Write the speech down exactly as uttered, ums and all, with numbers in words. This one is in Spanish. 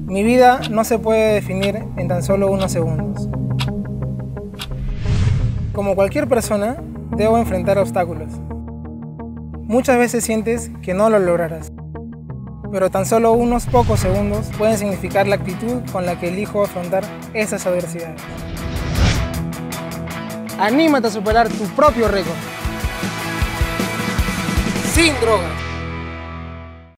Mi vida no se puede definir en tan solo unos segundos. Como cualquier persona, debo enfrentar obstáculos. Muchas veces sientes que no lo lograrás, pero tan solo unos pocos segundos pueden significar la actitud con la que elijo afrontar esas adversidades. Anímate a superar tu propio récord. Sin drogas.